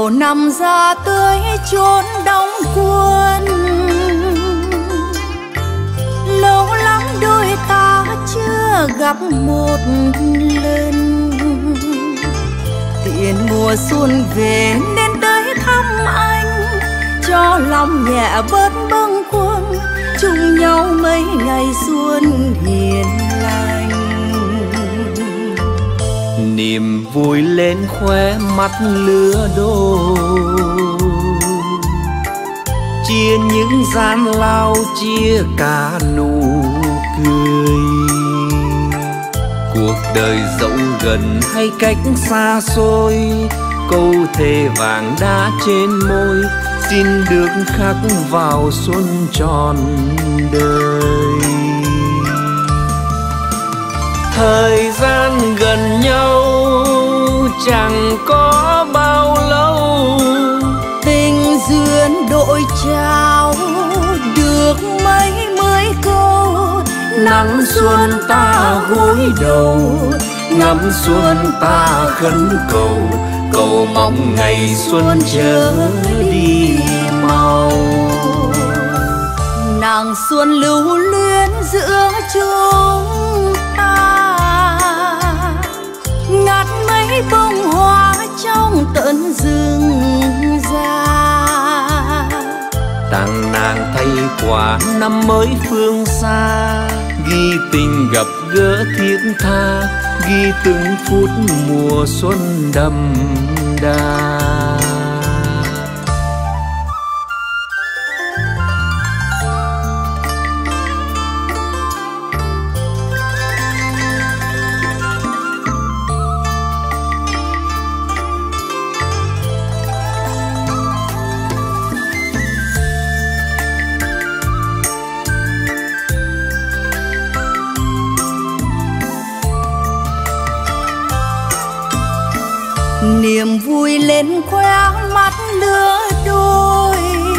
đầu năm ra tới chốn đóng quân. Lâu lắm đôi ta chưa gặp một lần, tiện mùa xuân về nên tới thăm anh, cho lòng nhẹ bớt bâng khuâng, chung nhau mấy ngày xuân hiền lành. Niềm vui lên khóe mắt lứa đôi, chia những gian lao, chia cả nụ cười. Cuộc đời dẫu gần hay cách xa xôi, câu thề vàng đã trên môi, xin được khắc vào xuân tròn đời. Thời gian gần nhau chẳng có bao lâu, tình duyên đội trao được mấy mươi câu. nắng xuân ta gối đầu, ngắm xuân ta khấn cầu, cầu mong ngày xuân chớ đi mau. Nàng xuân lưu luyến giữa chúng ta, ngắt mấy bông hoa trong tận rừng già. Tặng nàng thay quà năm mới phương xa, ghi tình gặp gỡ thiết tha, ghi từng phút mùa xuân đậm đà. Niềm vui lên khóe mắt lứa đôi,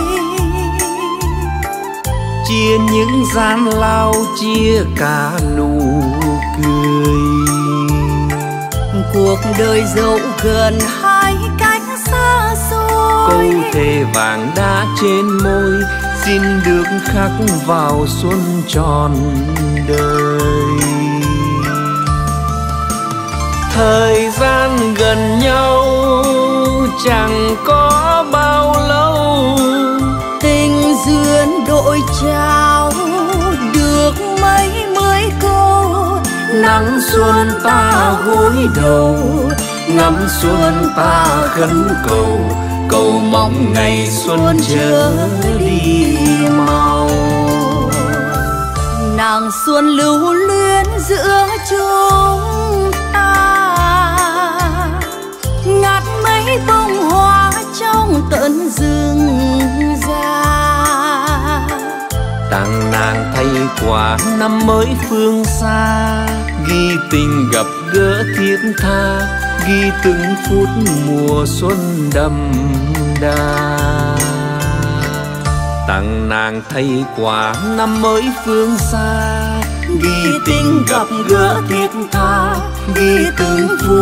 chia những gian lao, chia cả nụ cười. cuộc đời dẫu gần hai cách xa xôi, câu thề vàng đã trên môi, xin được khắc vào xuân tròn đời. Thời gian gần nhau chẳng có bao lâu, tình duyên đội trao được mấy mươi câu. nắng xuân ta gối đầu, ngắm xuân ta khấn cầu, cầu mong ngày xuân chớ đi mau. Nàng xuân lưu luyến giữa chúng ta, ngắt mấy bông hoa trong tận rừng già. Tặng nàng thay quà năm mới phương xa, ghi tình gặp gỡ thiết tha, ghi từng phút mùa xuân đậm đà. Tặng nàng thay quà năm mới phương xa, ghi tình gặp gỡ thiết tha, ghi từng phút